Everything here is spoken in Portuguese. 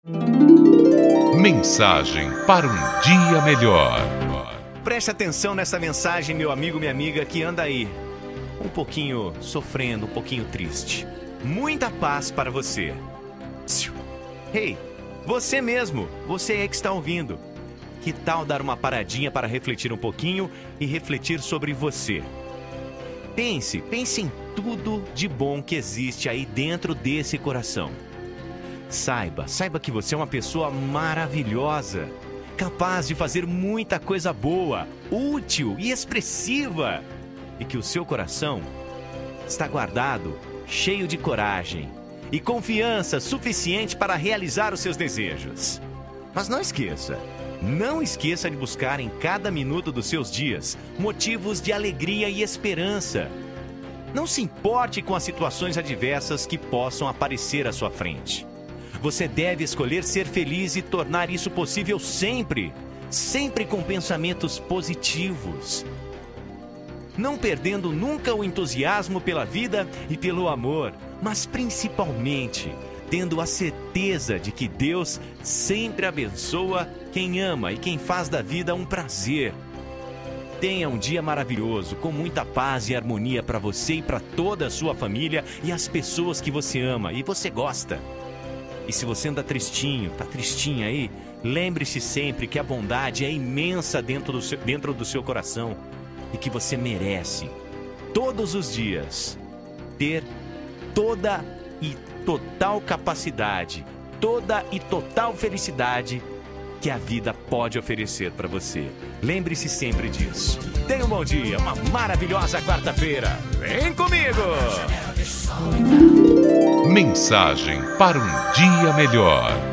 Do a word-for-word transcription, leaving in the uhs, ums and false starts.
Mensagem para um dia melhor. Preste atenção nessa mensagem, meu amigo, minha amiga, que anda aí um pouquinho sofrendo, um pouquinho triste. Muita paz para você. Hey, você mesmo, você é que está ouvindo. Que tal dar uma paradinha para refletir um pouquinho e refletir sobre você? Pense, pense em tudo de bom que existe aí dentro desse coração. Saiba, saiba que você é uma pessoa maravilhosa, capaz de fazer muita coisa boa, útil e expressiva. E que o seu coração está guardado, cheio de coragem e confiança suficiente para realizar os seus desejos. Mas não esqueça, não esqueça de buscar em cada minuto dos seus dias motivos de alegria e esperança. Não se importe com as situações adversas que possam aparecer à sua frente. Você deve escolher ser feliz e tornar isso possível sempre, sempre com pensamentos positivos. Não perdendo nunca o entusiasmo pela vida e pelo amor, mas principalmente tendo a certeza de que Deus sempre abençoa quem ama e quem faz da vida um prazer. Tenha um dia maravilhoso, com muita paz e harmonia para você e para toda a sua família e as pessoas que você ama e você gosta. E se você anda tristinho, tá tristinha aí, lembre-se sempre que a bondade é imensa dentro do seu, dentro do seu coração e que você merece, todos os dias, ter toda e total capacidade, toda e total felicidade que a vida pode oferecer para você. Lembre-se sempre disso. Tenha um bom dia, uma maravilhosa quarta-feira. Vem comigo! Mensagem para um dia melhor.